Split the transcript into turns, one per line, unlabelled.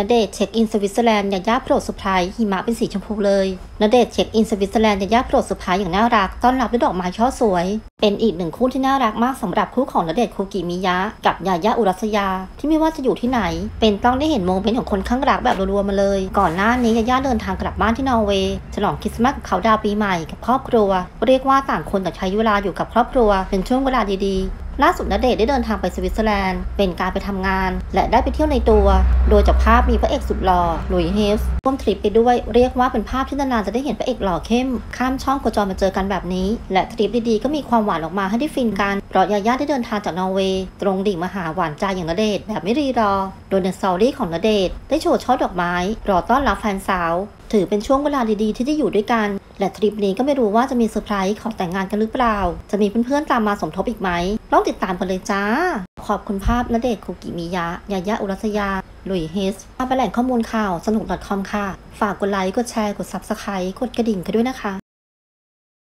ณเดชน์เช็คอินสวิตเซอร์แลนด์ยาย่าโปรดเซอร์ไพรส์หิมะเป็นสีชมพูเลยณเดชน์เช็คอินสวิตเซอร์แลนด์ยาย่าโปรดเซอร์ไพรส์อย่างน่ารักต้อนรับด้วยดอกไม้ช่อสวยเป็นอีกหนึ่งคู่ที่น่ารักมากสำหรับคู่ของณเดชน์คุกิมิยะกับยาย่าอุรัสยาที่ไม่ว่าจะอยู่ที่ไหนเป็นต้องได้เห็นโมเมนต์ของคนข้างรักแบบรัวๆมาเลยก่อนหน้านี้ยาย่าเดินทางกลับบ้านที่นอร์เวย์ฉลองคริสต์มาสกับเขาดาวปีใหม่กับครอบครัวเรียกว่าต่างคนต่างใช้เวลาอยู่กับครอบครัวเป็นช่วงเวลาดีๆล่าสุดณเดชน์ได้เดินทางไปสวิตเซอร์แลนด์เป็นการไปทำงานและได้ไปเที่ยวในตัวโดยจากภาพมีพระเอกสุดหล่อหลุยส์เฮสร่วมทริปไปด้วยเรียกว่าเป็นภาพที่นานๆจะได้เห็นพระเอกหล่อเข้มข้ามช่องโคจรมาเจอกันแบบนี้และทริปดีๆก็มีความหวานออกมาให้ได้ฟินกันเพราะยาย่าได้เดินทางจากนอร์เวย์ตรงดิ่งมาหาหวานใจอย่างณเดชน์แบบไม่รีรอโดยในสตอรี่ของณเดชน์ได้โชว์ช่อดอกไม้รอต้อนรับแฟนสาวถือเป็นช่วงเวลาดีๆที่ได้อยู่ด้วยกันและทริปนี้ก็ไม่รู้ว่าจะมีเซอร์ไพรส์ขอแต่งงานกันหรือเปล่าจะมีเพื่อนๆตามมาสมทบอีกไหมลองติดตามกันเลยจ้าขอบคุณภาพณเดชน์คุกิมิยะยาย่าอุรัสยาหลุยส์เฮสมาเป็นแหล่งข้อมูลข่าวสนุก .com ค่ะฝากกดไลค์กดแชร์กด Subscribe กดกระดิ่งกันด้วยนะคะ